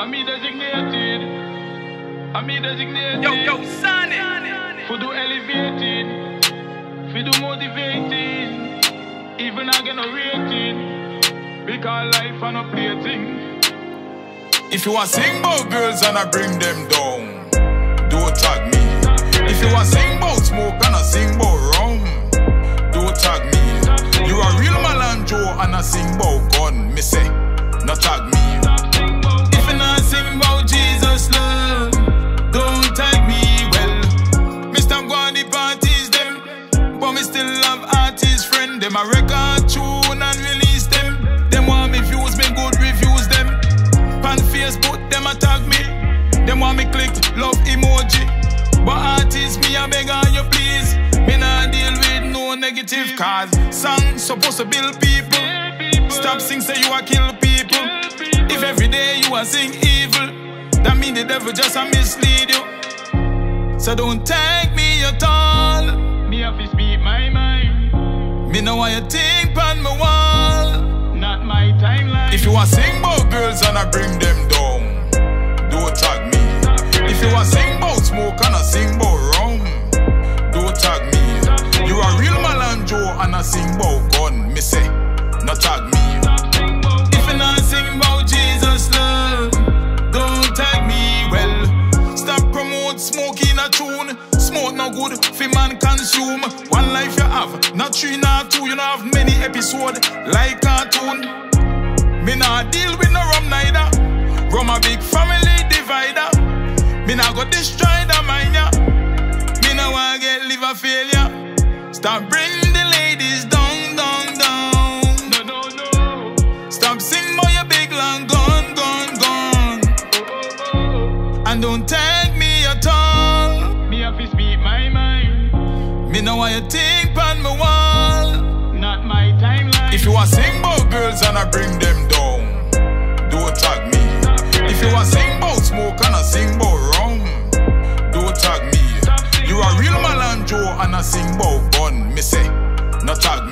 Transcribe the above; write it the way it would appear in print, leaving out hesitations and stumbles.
I'm me designated. I'm me designated. Yo, Sanii. For do elevated. For do motivated. Even I get no rating. Because life and a plating. If you want sing about girls and I bring them down, Doh Tag me. If you want sing about smoke and I sing about rum, Doh Tag me. You a real Malanjo and I sing about gun, me say, no tag me. If you not sing about Jesus love, don't tag me. Well, me stop going the parties them, but me still love artist friend. Them a record tune and release them. Them want me views, me good reviews them. On Facebook, them a tag me. Them want me click love emoji. But artists, me a beg on you please. Me nah deal with no negative cause song supposed to build people. Stop sing say you a kill people. If every day you a sing evil, that mean the devil just a mislead you. So don't tag me at all. Me have to speak my mind. Me know what you think on my wall. Not my timeline. If you want sing about girls and I bring them down, Doh Tag me. If you want sing about smoke and I sing about rum, Doh Tag me. You a real Malanjo and I sing about gun, me say, no tag me. If you not sing about Jesus love, don't tag me. Well, stop promote smoking a tune. Smoke no good, fi man consume. One life you have, not three, not two. You don't have many episodes like cartoon. Me nah deal with no rum neither. Rum a big family divider. Me nah go destroy the mind ya. Me nah wanna get liver failure. Stop bring the ladies down, down, down. No. Stop sing bout your big long gun, gun, gun. And don't tag me at all. Me have to speak my mind. Me know what you think on my wall. Not my timeline. If you want sing about girls and I bring them down, Doh Tag me. If you want sing about smoke and I sing about rum, Doh Tag me. You a real Malanjo and I sing about gun, me say, no tag